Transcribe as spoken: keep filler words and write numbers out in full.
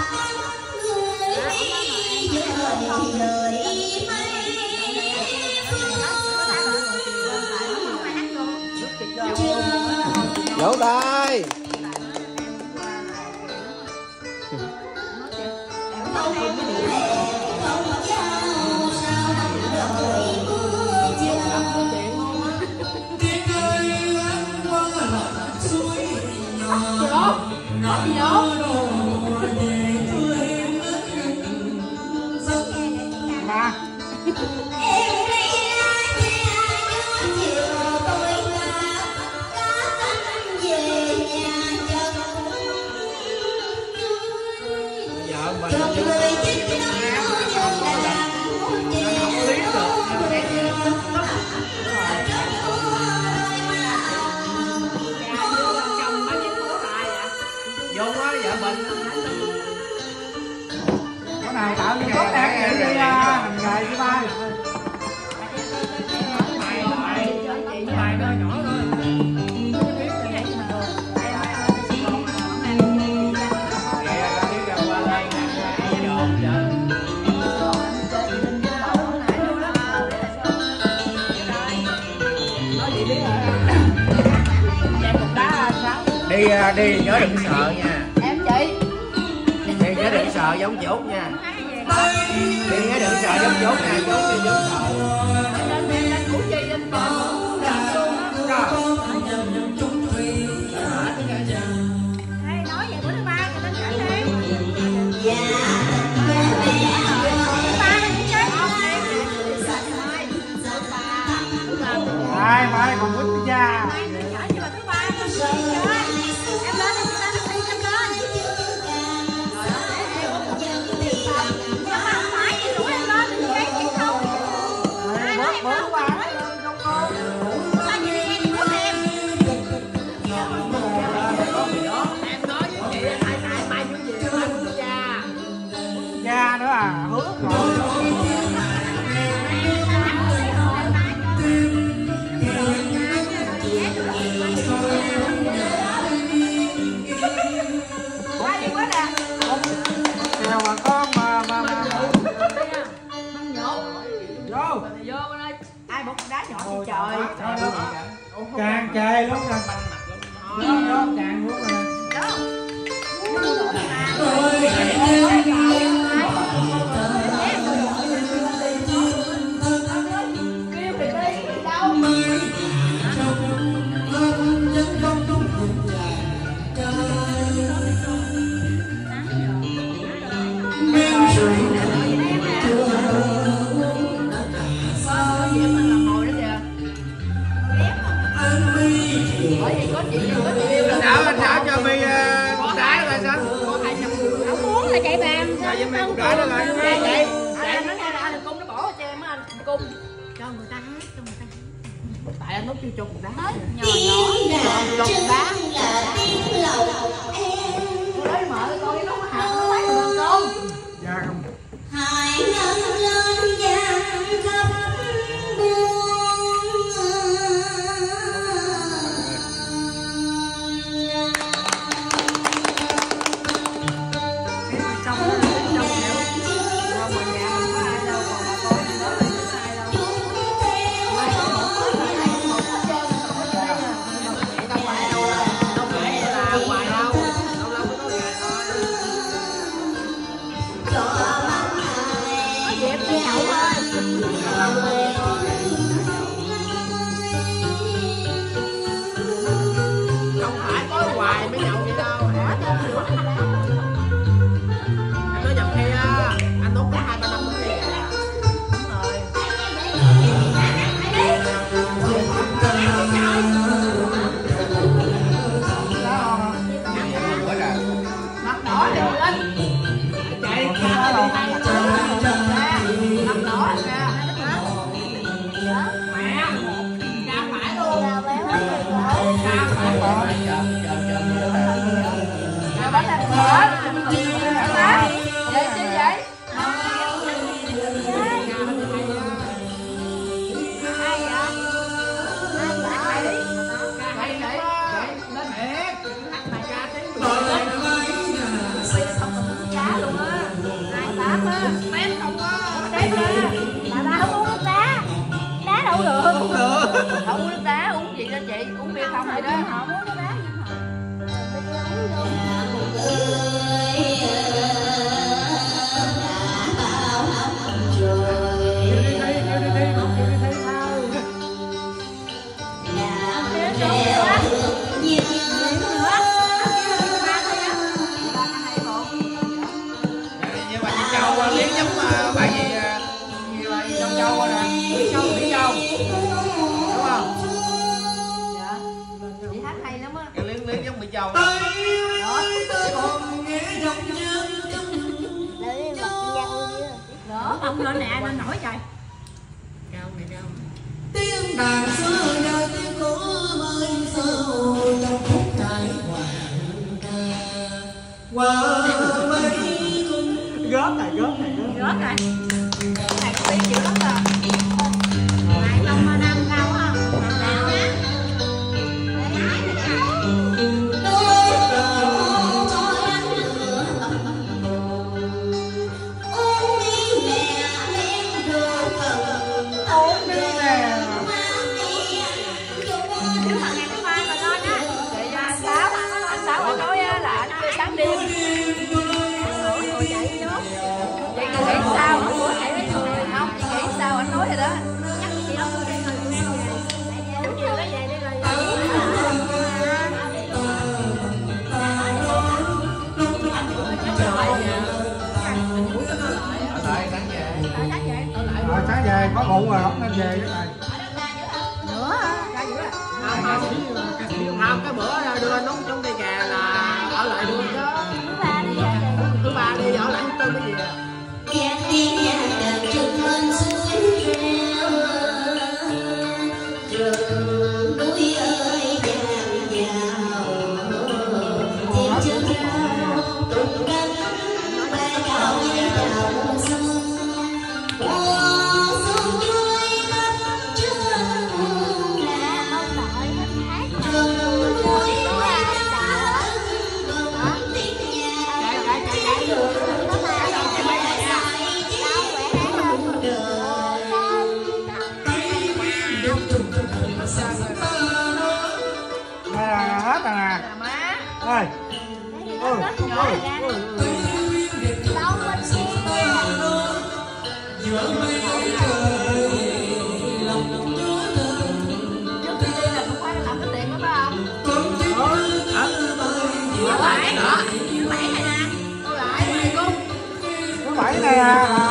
Vỗ tay. Nào tạo những tốt đẹp để đi hành nghề với ba. Bài đó nhỏ thôi. Đi đi nhớ đừng sợ nha. Em chị. Đi nhớ đừng sợ giống chị Út nha. Đi nhớ đừng sợ giống chị Út nha, chị Út đi đừng sợ. Hay nói về bữa thứ ba thì lên chở đi. Mai mai còn quýt ra. Ra nữa à, hứa rồi. Nào mà con mà mà mà vô Vô bên ơi. Ai bột đá nhỏ thì trời. càng chê lắm nè. Đó càng luôn nè. Sao anh sao cho mi con đá rồi sao? Không muốn là chạy bàn. Sao với mi con đá đó rồi? Chạy chạy. Anh nói nghe là anh cung nó bỏ cho em á anh. Cung cho người ta hát, cho người ta hát. Tại anh nói kêu cho cục đá. Nhỏ nhỏ cục đá. Cô nói mở con cái nó có hạt nó lấy được con. Dạ không. Hải ngân lên vàng khắp buông. Không phải có hoài mới nhậu vậy đâu. Anh nói nhầm khi á, anh tốt có hai ba năm mới đi à. Đúng rồi. Mặt đỏ thì lên. Chạy Mặt đỏ kìa. Mẹ, ra phải luôn. Ra phải rồi. Rồi bánh ăn phở. Vậy chứ vậy? Hãy subscribe cho kênh Ghiền Mì Gõ để không bỏ lỡ những video hấp dẫn. không vậy đó họ muốn cái đá gì hả? Như bà chị Châu liếc giống bà gì gì bà gì Châu Châu nè, Mỹ Châu Mỹ Châu đúng không? Dạ. Chị hát hay lắm á. Cái liếc liếc giống Mỹ Châu. Đó. Đó, ông lên nè, lên nổi trời. Cao này cao. Tiếng đàn xưa đời tiếng cổ mới sâu trong khúc cải hoàng ca qua mấy cung gót này gót này Rớt rồi. Thầy có biết chịu lắm rồi. Này trong Nam cao quá không? Nào á. Để lái nè cháu. Nếu mà ngày thứ ba mà lên á, thì anh Sáu, anh Sáu anh nói á là anh chơi sáng đêm. Ngồi ngồi dậy nữa. Vậy chị nghĩ sao? Hôm bữa chị nói rồi không? Chị nghĩ sao? Anh nói rồi đó. Chắc chị đâu có đi rồi chị về. Đúng chưa? Nó về đi rồi. Ở lại sáng về. Rồi sáng về có ngủ rồi không nên về cái này. Nữa ra dữ rồi. Không, không, không, cái bữa đưa nóng trong cây trà là ở lại luôn chứ. Thứ ba đi ra về. Thứ ba đi ở lại thứ tư mới về. Nghe tiếng nhạc đàn trực lên suối reo, rừng núi ơi dạt dào, chim chim rao tung cánh bay cao bay vào sông, mùa xuân vui khắp trên vùng đảo, rừng núi hoa đào vang tiếng nhạc đường Đây là hết rồi nè. Là má. Ơi. Ừ. Nhỏ ra. Đâu bên kia. Trước khi đi là không phải làm cái tiền đó phải không? Thứ bảy. Thứ bảy này nè. Thứ bảy này cung. Thứ bảy này à.